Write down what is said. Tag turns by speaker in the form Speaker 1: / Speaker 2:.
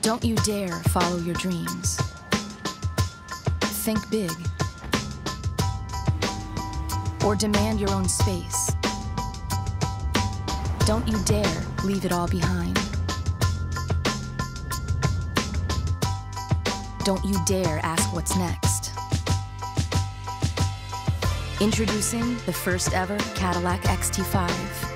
Speaker 1: Don't you dare follow your dreams. Think big. Or demand your own space. Don't you dare leave it all behind. Don't you dare ask what's next. Introducing the first ever Cadillac XT5.